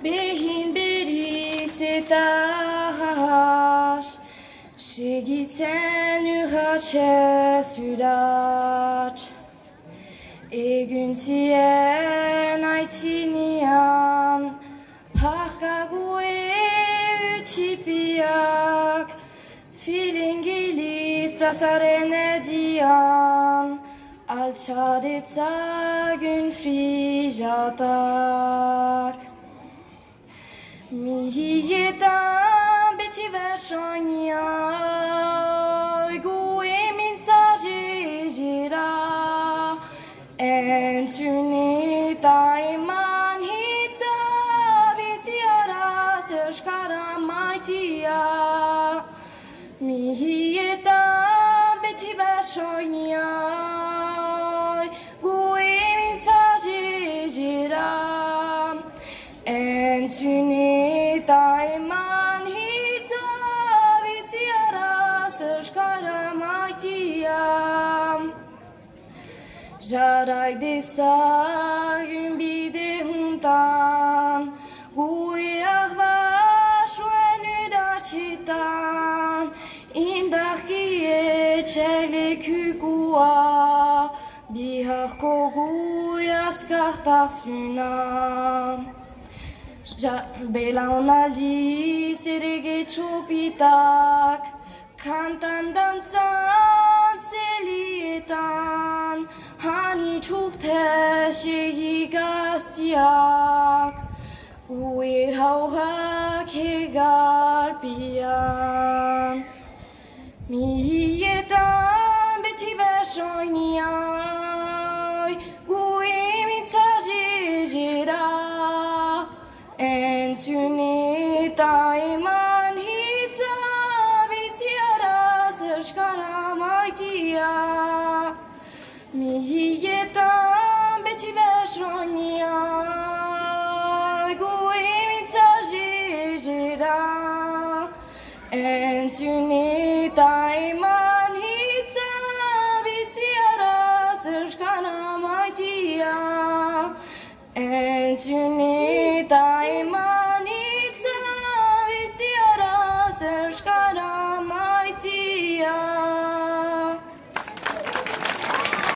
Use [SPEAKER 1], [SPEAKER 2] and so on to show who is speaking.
[SPEAKER 1] behin beriz eta has, segitzen urratxez uratx. Eguntzien aitzinean, parkague utxipiak, filingiliz plazaren erdian, altxadetzagun frijatak. Mihietan beti versonia, gue mintzagezera, entzuneta eman hitza, biziara zerskara maitia. Mihietan beti versonia, gue mintzagezera, entzuneta eman hitza, biziara zerskara maitia. Jaraik dezagun bide juntan, gueak basuen udatxetan, indarki etxek lekukua, biharko gui azkartarzunan. Belaunaldiz ere getxopitak, kantan dantzan zelietan, hanitz urtesegi gaztiak, ue haurak hegalpian. Mihietan beti versoiniai, gue mintzagezera, entzuneta eman hitza, biziara zerskara maitia. Mihietan beti versoiniai, gue mintzagezera, entzuneta eman hitza, biziara zerskara maitia. Entzuneta eman